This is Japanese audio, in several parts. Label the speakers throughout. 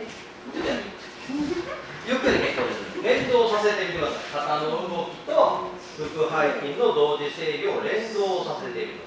Speaker 1: ちょっとやってみましょう。ゆっくり結構です。連動させてみてください。肩の動きと腹背筋の同時制御を連動させてみます。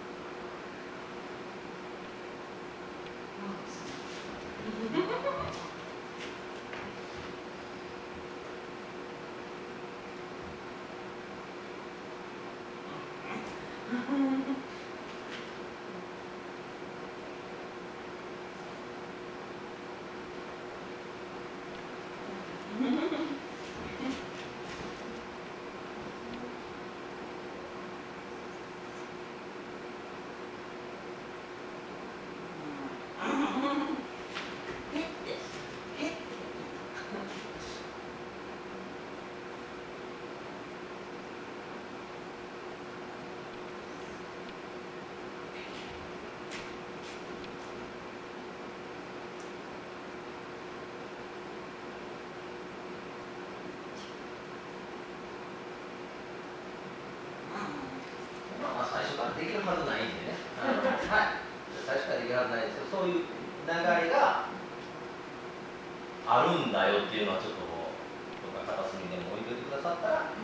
Speaker 1: できるはずないんでね、はい、最初からできるはずないですけど、そういう流れがあるんだよっていうのは、ちょっとどっか片隅でも置いといてくださったら、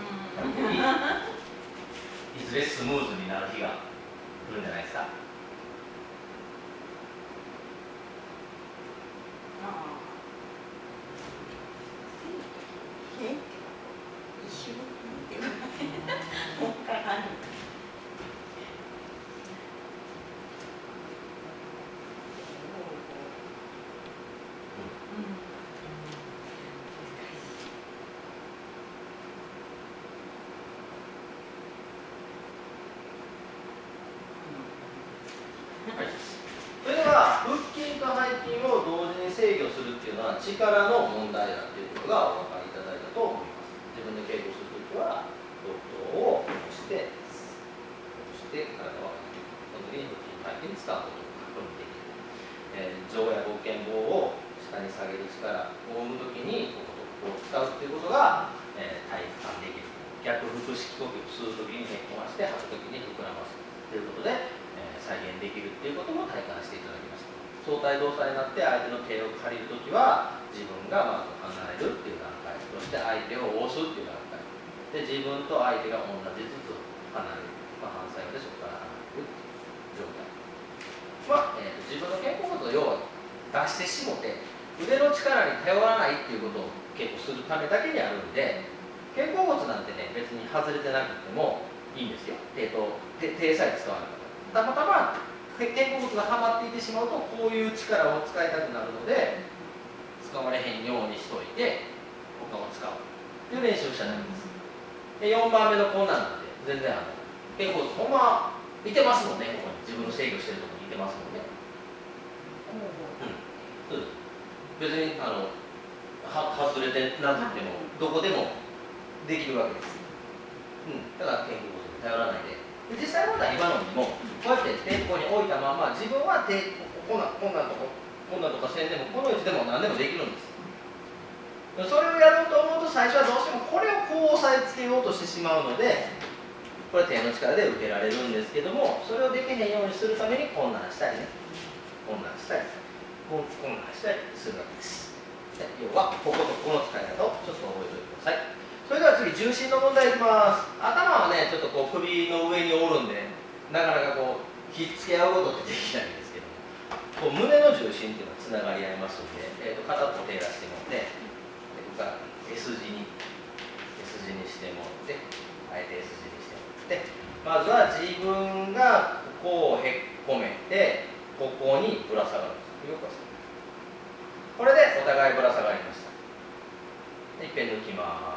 Speaker 1: いずれスムーズになる日が来るんじゃないですか。それでは腹筋と背筋を同時に制御するっていうのは力の問題だっていうことがお分かりいただいたと思います。自分で稽古するときは肋頭を押して体を上げる。その時に腹筋背筋使うことを確認できる。上や勃肩棒を下に下げる力を生むときにここを使うっていうことが、体感できる。逆腹式呼吸を吸うときにへっこまして吐くときに膨らますということで、再現できるっていうことも体感していただきました。相対動作になって相手の手を借りるときは自分がまず離れるっていう段階、そして相手を押すっていう段階で、自分と相手が同じずつ離れる、反作用でそこから離れるっていう状態は、自分の肩甲骨を要は出してしもて腕の力に頼らないっていうことを結構するためだけにあるんで、肩甲骨なんてね別に外れてなくてもいいんですよ。手さえ使わなかったら。たまたま肩甲骨がはまっていてしまうとこういう力を使いたくなるので使われへんようにしといて他を使うっていう練習をしただけです。で4番目のこんなんなんで全然肩甲骨ほんまいてますもんね。ここに自分の制御してるところにいてますもんね。そうです。別に外れてなくてもどこでもできるわけです。だから肩甲骨に頼らないで。実際問題今のにもこうやって手ここに置いたまま自分はこんなんとかせんでもこの位置でも何でもできるんです。それをやろうと思うと最初はどうしてもこれをこう押さえつけようとしてしまうので、これ手の力で受けられるんですけども、それをできへんようにするためにこんなんしたりね、こんなんしたりこんなんしたりするわけです。要はこことここの使い方をちょっと覚えておいてください。それでは次、重心の問題いきます。頭はね、ちょっとこう首の上におるんで、なかなかこう、ひっつけ合うことってできないんですけども、こう胸の重心っていうのはつながり合いますので、片っぽ手出してもらって、ここから S 字にしてもらって、あえて S 字にしてもらって、まずは自分がここをへっこめて、ここにぶら下がるんです。よくこれでお互いぶら下がりました。で、いっぺん抜きます。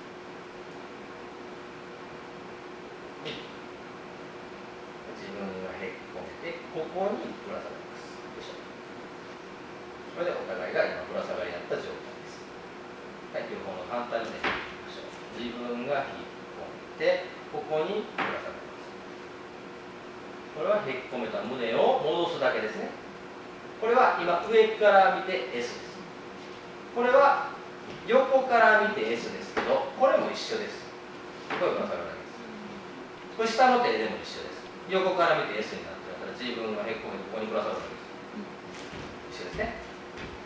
Speaker 1: 自分がへっこめてここにぶら下がります。よいしょ。これでお互いが今ぶら下がりになった状態です。はい、両方の反対にね、いきましょう。自分が引っ込めてここにぶら下がります。これはへっこめた胸を戻すだけですね。これは今上から見て S です。これは横から見て S ですけど、これも一緒です。これぶら下がるだけです。これ下の手でも一緒です。横から見て S になってるから自分がへっこめてここにぶら下がるわけです。一緒ですね。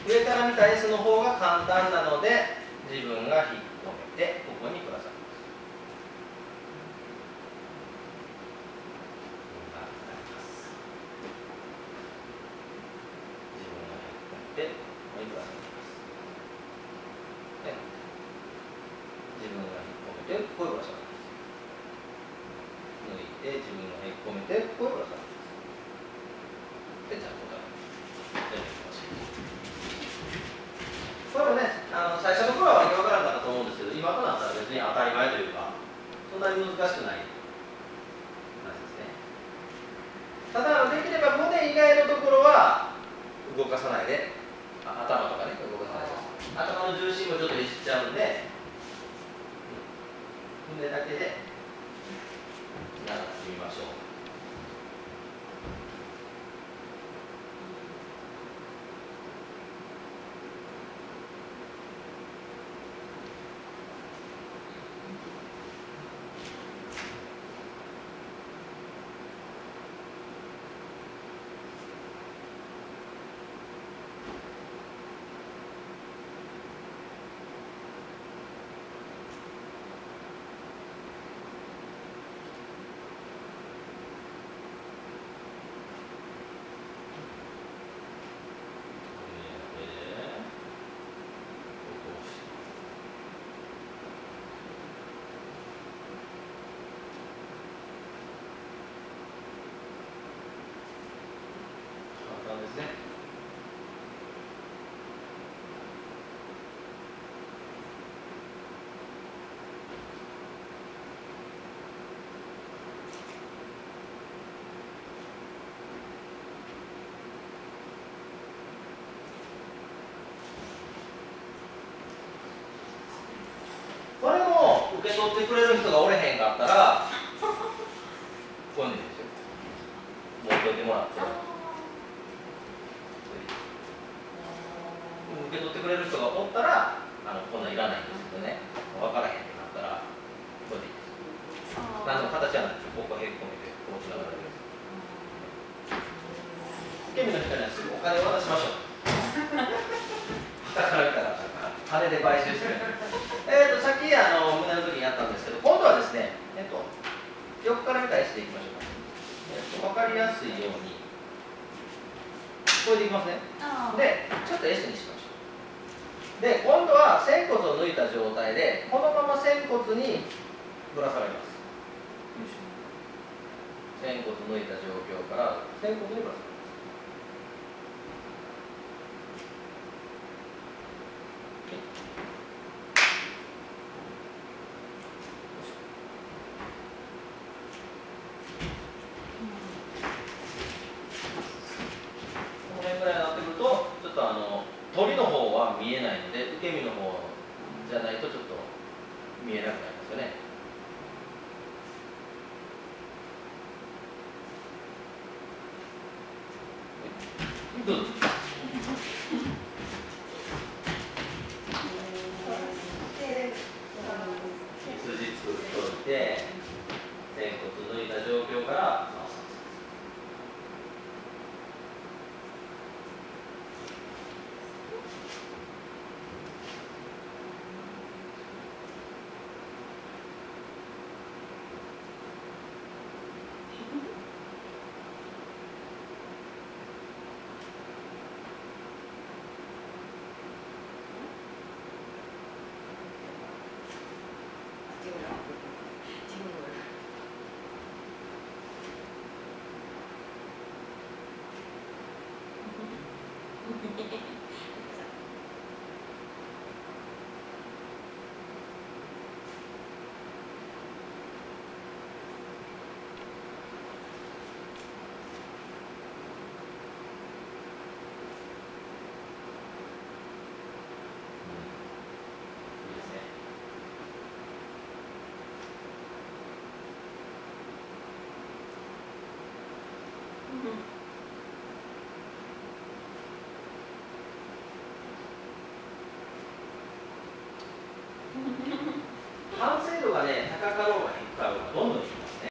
Speaker 1: 上から見た S の方が簡単なので自分が引っ込めてここにぶら下げます。自分が引っ込めてここにぶら下げます。自分が引っ込めてここにぶら下げます。抜いて自分が引っ込めてここにぶら下げます。で、じゃあ答えやってみましょう。これもね、最初の頃はわけわからなかったと思うんですけど、今となったら別に当たり前というか、そんなに難しくない話ですね。ただ、できれば胸以外のところは動かさないで、頭とかね、動かさないで、頭の重心もちょっといじっちゃうんで、胸だけでつながってみましょう。ですね。これも受け取ってくれる人がおれへんかったらこういうのですよ。持っておいてもらって。受け取ってくれる人がおったらこんなんいらないんですけどね、分からへんってなったらこれでいいです。何の形はないです。ここへっこめてこうつながるだけです。受け身の人にはすぐお金を渡しましょう。下から見たら金で買収する。さっき胸の時にやったんですけど、今度はですね、横から見た S でいきましょうか。分かりやすいようにこれでいきますね。でちょっと S にしましょう。で今度は仙骨を抜いた状態でこのまま仙骨にぶら下がります。仙骨抜いた状況から仙骨にぶら下がります。この辺ぐらいになってくるとちょっと鳥の方は見えないので受け身の方じゃないとちょっと見えなくなりますよね。どうぞ。筋作っておいて仙骨抜いた状況から完成度がね高かろ